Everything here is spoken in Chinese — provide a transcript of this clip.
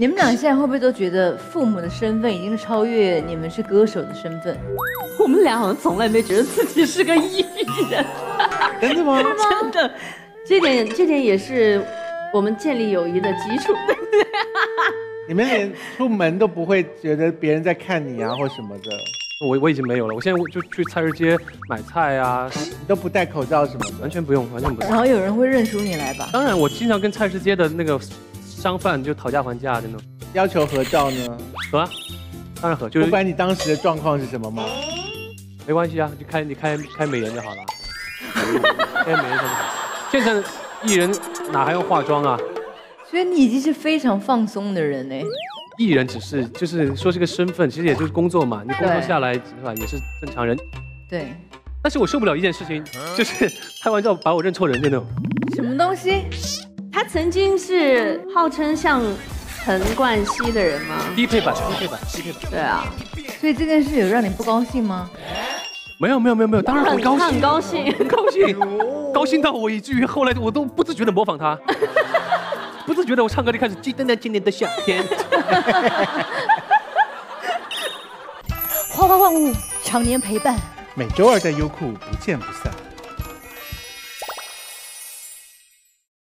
你们俩现在会不会都觉得父母的身份已经超越你们是歌手的身份？ 我们俩好像从来没觉得自己是个艺人。 真的吗？ 真的，这点也是我们建立友谊的基础。 你们连出门都不会觉得别人在看你啊，或什么的？ 我已经没有了，我现在就去菜市街买菜啊， 你都不戴口罩什么的？ 完全不用，完全不用。 然后有人会认出你来吧？ 当然，我经常跟菜市街的那个商贩就讨价还价的呢。 要求合照呢？ 合啊，当然合，就是不管你当时的状况是什么吗？ 没关系啊，就开美颜就好了，开美颜就好。现在艺人哪还用化妆啊？ 所以你已经是非常放松的人哎。 艺人就是说是个身份，其实也就是工作嘛。你工作下来是吧，也是正常人。 对。 但是我受不了一件事情，就是开玩笑把我认错人的那种。 什么东西？ 他曾经是号称像陈冠希的人吗？ 低配版。 对啊。 所以这件事有让你不高兴吗？ 没有，当然很高兴， 很高兴， 高兴到我以至于后来我都不自觉的模仿他。不自觉的，我唱歌就开始记得那今年的夏天。 花花万物，常年陪伴。 每周二在优酷不见不散。